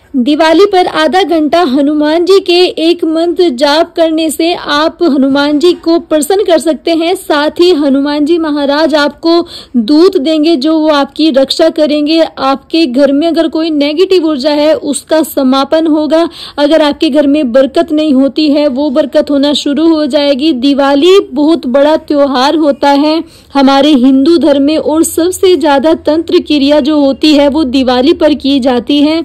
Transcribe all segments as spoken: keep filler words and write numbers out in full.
दिवाली पर आधा घंटा हनुमान जी के एक मंत्र जाप करने से आप हनुमान जी को प्रसन्न कर सकते हैं। साथ ही हनुमान जी महाराज आपको दूत देंगे जो वो आपकी रक्षा करेंगे। आपके घर में अगर कोई नेगेटिव ऊर्जा है उसका समापन होगा। अगर आपके घर में बरकत नहीं होती है वो बरकत होना शुरू हो जाएगी। दिवाली बहुत बड़ा त्योहार होता है हमारे हिंदू धर्म में और सबसे ज्यादा तंत्र क्रिया जो होती है वो दिवाली पर की जाती है।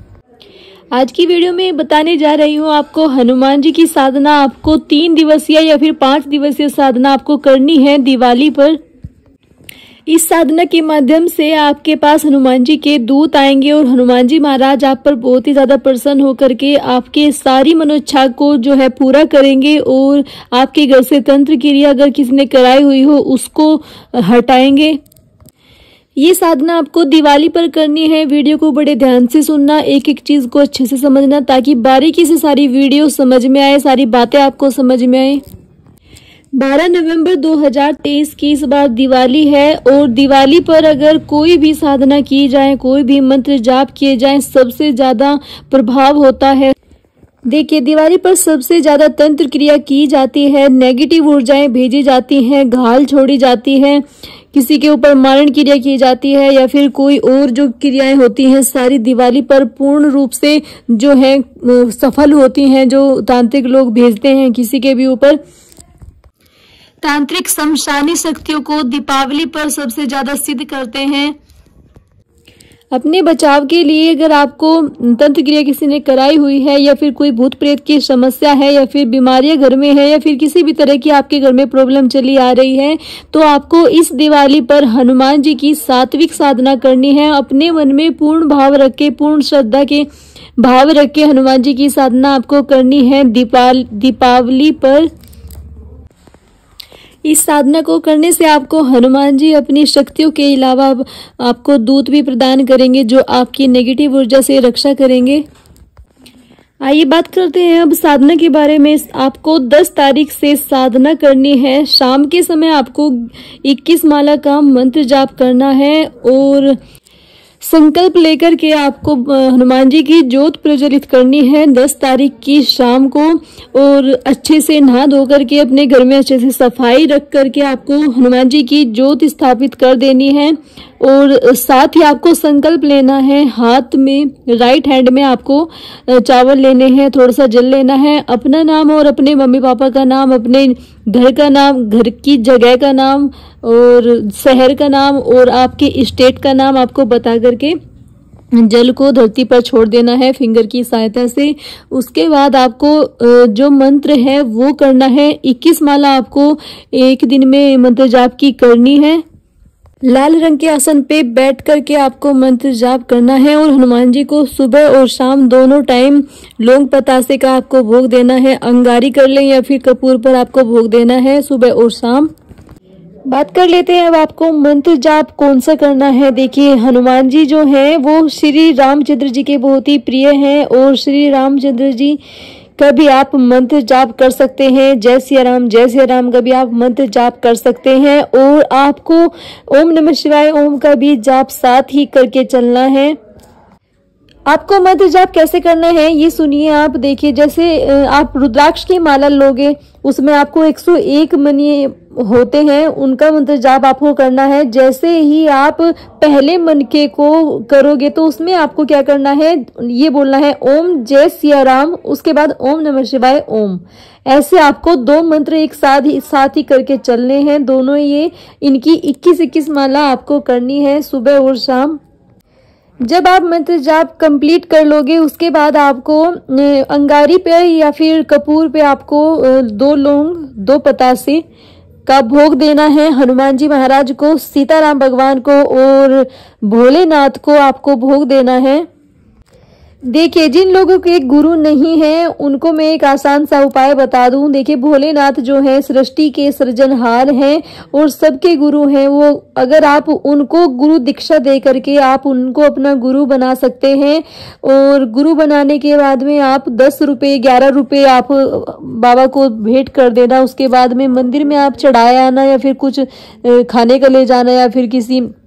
आज की वीडियो में बताने जा रही हूँ आपको हनुमान जी की साधना। आपको तीन दिवसीय या फिर पांच दिवसीय साधना आपको करनी है दिवाली पर। इस साधना के माध्यम से आपके पास हनुमान जी के दूत आएंगे और हनुमान जी महाराज आप पर बहुत ही ज्यादा प्रसन्न होकर के आपके सारी मनोइच्छा को जो है पूरा करेंगे और आपके घर से तंत्र क्रिया अगर किसी ने कराई हुई हो उसको हटाएंगे। ये साधना आपको दिवाली पर करनी है। वीडियो को बड़े ध्यान से सुनना, एक एक चीज को अच्छे से समझना ताकि बारीकी से सारी वीडियो समझ में आए, सारी बातें आपको समझ में आए। बारह नवंबर दो हज़ार तेईस की इस बार दिवाली है और दिवाली पर अगर कोई भी साधना की जाए, कोई भी मंत्र जाप किए जाए, सबसे ज्यादा प्रभाव होता है। देखिए, दिवाली पर सबसे ज्यादा तंत्र क्रिया की जाती है, नेगेटिव ऊर्जाएं भेजी जाती हैं, घाल छोड़ी जाती है, किसी के ऊपर मारण क्रिया की जाती है या फिर कोई और जो क्रियाएं होती हैं सारी दिवाली पर पूर्ण रूप से जो है सफल होती हैं। जो तांत्रिक लोग भेजते हैं किसी के भी ऊपर, तांत्रिक शमशानी शक्तियों को दीपावली पर सबसे ज्यादा सिद्ध करते हैं। अपने बचाव के लिए अगर आपको तंत्र क्रिया किसी ने कराई हुई है या फिर कोई भूत प्रेत की समस्या है या फिर बीमारियां घर में है या फिर किसी भी तरह की आपके घर में प्रॉब्लम चली आ रही है तो आपको इस दिवाली पर हनुमान जी की सात्विक साधना करनी है। अपने मन में पूर्ण भाव रख के, पूर्ण श्रद्धा के भाव रख के हनुमान जी की साधना आपको करनी है दीपाल दीपावली पर। इस साधना को करने से आपको हनुमान जी अपनी शक्तियों के अलावा आपको दूत भी प्रदान करेंगे जो आपकी नेगेटिव ऊर्जा से रक्षा करेंगे। आइए बात करते हैं अब साधना के बारे में। आपको दस तारीख से साधना करनी है। शाम के समय आपको इक्कीस माला का मंत्र जाप करना है और संकल्प लेकर के आपको हनुमान जी की ज्योत प्रज्वलित करनी है दस तारीख की शाम को। और अच्छे से नहा धो करके अपने घर में अच्छे से सफाई रख करके आपको हनुमान जी की ज्योत स्थापित कर देनी है। और साथ ही आपको संकल्प लेना है, हाथ में राइट हैंड में आपको चावल लेने हैं, थोड़ा सा जल लेना है, अपना नाम और अपने मम्मी पापा का नाम, अपने घर का नाम, घर की जगह का नाम और शहर का नाम और आपके स्टेट का नाम आपको बता करके जल को धरती पर छोड़ देना है फिंगर की सहायता से। उसके बाद आपको जो मंत्र है वो करना है। इक्कीस माला आपको एक दिन में मंत्र जाप की करनी है। लाल रंग के आसन पे बैठ करके आपको मंत्र जाप करना है और हनुमान जी को सुबह और शाम दोनों टाइम लौंग पतासे का आपको भोग देना है। अंगारी कर लें या फिर कपूर पर आपको भोग देना है सुबह और शाम। बात कर लेते हैं अब आपको मंत्र जाप कौन सा करना है। देखिए, हनुमान जी जो हैं वो श्री रामचंद्र जी के बहुत ही प्रिय हैं और श्री रामचंद्र जी का भी आप मंत्र जाप कर सकते हैं। जय सिया राम, जय सिया राम का भी आप मंत्र जाप कर सकते हैं। और आपको ओम नमः शिवाय ओम का भी जाप साथ ही करके चलना है। आपको मंत्र जाप कैसे करना है ये सुनिए आप। देखिए, जैसे आप रुद्राक्ष की माला लोगे उसमें आपको एक सौ एक मनी होते हैं, उनका मंत्र जाप आपको करना है। जैसे ही आप पहले मनके को करोगे तो उसमें आपको क्या करना है, ये बोलना है ओम जय सिया राम, उसके बाद ओम नमः शिवाय ओम। ऐसे आपको दो मंत्र एक साथ ही साथ ही करके चलने हैं। दोनों ये इनकी इक्कीस इक्कीस माला आपको करनी है सुबह और शाम। जब आप मंत्र जाप कंप्लीट कर लोगे उसके बाद आपको अंगारी पे या फिर कपूर पे आपको दो लौंग, दो पतासे का भोग देना है हनुमान जी महाराज को, सीताराम भगवान को और भोलेनाथ को आपको भोग देना है। देखिए, जिन लोगों के गुरु नहीं है उनको मैं एक आसान सा उपाय बता दूं। देखिए, भोलेनाथ जो है सृष्टि के सृजनहार हैं और सबके गुरु हैं वो। अगर आप उनको गुरु दीक्षा दे करके आप उनको अपना गुरु बना सकते हैं। और गुरु बनाने के बाद में आप दस रुपये ग्यारह रुपये आप बाबा को भेंट कर देना। उसके बाद में मंदिर में आप चढ़ाए आना या फिर कुछ खाने का ले जाना या फिर किसी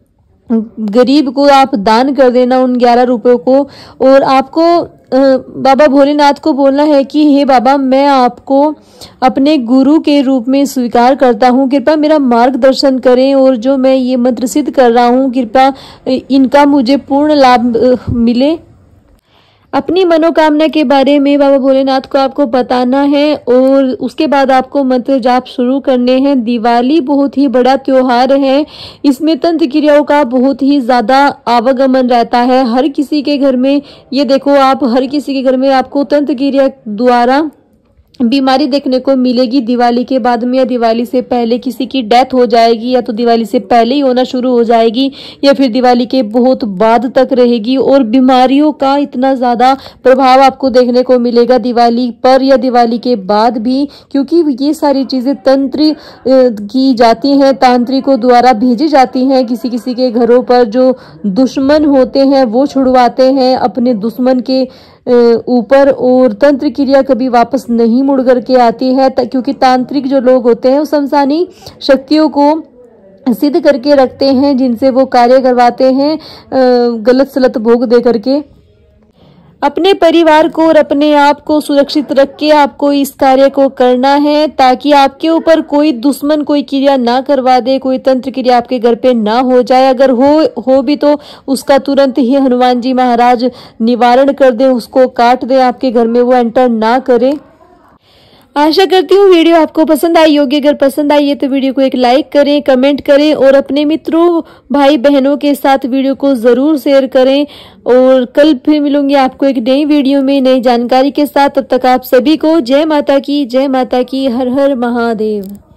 गरीब को आप दान कर देना उन ग्यारह रुपयों को। और आपको बाबा भोलेनाथ को बोलना है कि हे बाबा, मैं आपको अपने गुरु के रूप में स्वीकार करता हूँ, कृपया मेरा मार्गदर्शन करें और जो मैं ये मंत्र सिद्ध कर रहा हूँ कृपया इनका मुझे पूर्ण लाभ मिले। अपनी मनोकामना के बारे में बाबा भोलेनाथ को आपको बताना है और उसके बाद आपको मंत्र जाप शुरू करने हैं। दिवाली बहुत ही बड़ा त्योहार है, इसमें तंत्र क्रियाओं का बहुत ही ज़्यादा आवागमन रहता है। हर किसी के घर में, ये देखो आप, हर किसी के घर में आपको तंत्र क्रिया द्वारा बीमारी देखने को मिलेगी। दिवाली के बाद में या दिवाली से पहले किसी की डेथ हो जाएगी, या तो दिवाली से पहले ही होना शुरू हो जाएगी, या फिर दिवाली के बहुत बाद तक रहेगी। और बीमारियों का इतना ज़्यादा प्रभाव आपको देखने को मिलेगा दिवाली पर या दिवाली के बाद भी, क्योंकि ये सारी चीज़ें तंत्र की जाती हैं, तांत्रिकों द्वारा भेजी जाती हैं किसी किसी के घरों पर। जो दुश्मन होते हैं वो छुड़वाते हैं अपने दुश्मन के ऊपर, और तंत्र क्रिया कभी वापस नहीं मुड़ करके आती है, क्योंकि तांत्रिक जो लोग होते हैं वो शमशानी शक्तियों को सिद्ध करके रखते हैं, जिनसे वो कार्य करवाते हैं गलत सलत भोग दे करके। अपने परिवार को और अपने आप को सुरक्षित रख के आपको इस कार्य को करना है, ताकि आपके ऊपर कोई दुश्मन कोई क्रिया ना करवा दे, कोई तंत्र क्रिया आपके घर पे ना हो जाए। अगर हो हो भी तो उसका तुरंत ही हनुमान जी महाराज निवारण कर दे, उसको काट दे, आपके घर में वो एंटर ना करे। आशा करती हूँ वीडियो आपको पसंद आई होगी। अगर पसंद आई है तो वीडियो को एक लाइक करें, कमेंट करें और अपने मित्रों भाई बहनों के साथ वीडियो को ज़रूर शेयर करें। और कल फिर मिलूंगी आपको एक नई वीडियो में नई जानकारी के साथ। तब तक आप सभी को जय माता की, जय माता की, हर हर महादेव।